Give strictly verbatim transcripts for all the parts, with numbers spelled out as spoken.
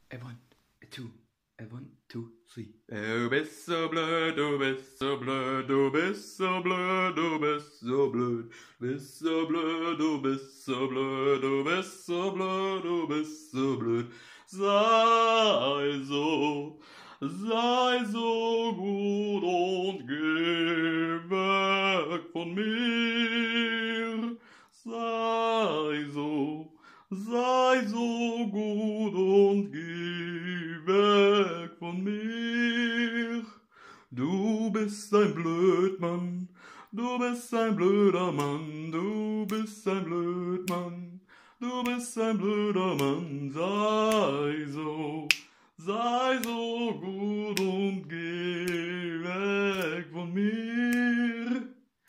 a one, a two, a one, two, three. Du bist so blöd, du bist so blöd, du bist so blöd, du bist so blöd, bist so blöd, du bist so blöd, du bist so blöd, du bist so blöd. Sei so, sei so gut und geh weg von mir. Sei so, sei so gut und geh weg von mir. Du bist ein Blödmann, du bist ein blöder Mann, du bist ein Blödmann, du bist ein blöder Mann. Sei so, sei so gut und geh weg von mir.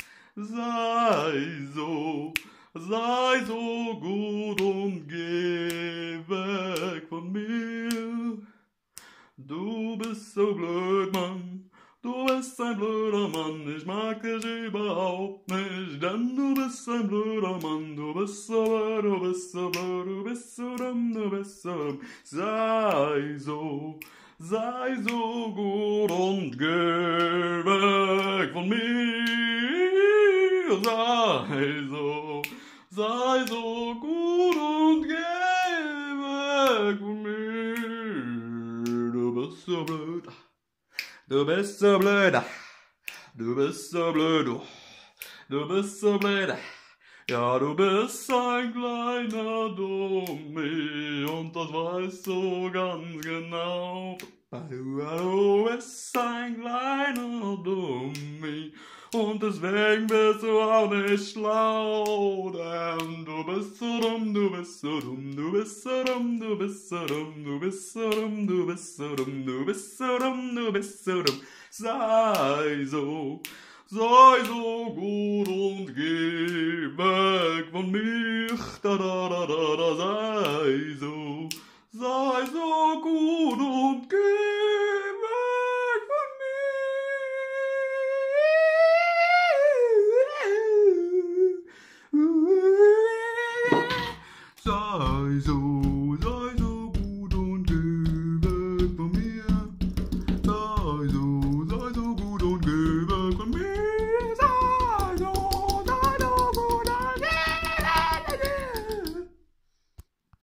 Sei so, sei so gut und geh weg von mir. Du bist so blöd, Mann, du bist ein blöder Mann, ich mag dich überhaupt nicht, denn du bist ein blöder Mann, du bist so blöd, du bist so blöd, du bist so dumm, du bist so dumm. Sei so, sei so gut und geh weg von mir. Sei so, sei so gut und geh weg von mir. Du bist so blöd, du bist so blöd, du bist so blöd, du, du bist so blöd. Ja, du bist ein kleiner Dummi und das weißt du ganz genau. Du bist ein kleiner Dummi und deswegen bist du auch nicht schlau, denn du bist so dumm, du bist so dumm, du bist so dumm, du bist so dumm, du bist so dumm, du bist so dumm, du bist so dumm, du bist so dumm. Sei so, sei so gut und geh weg von mir, da da da da da, sei so.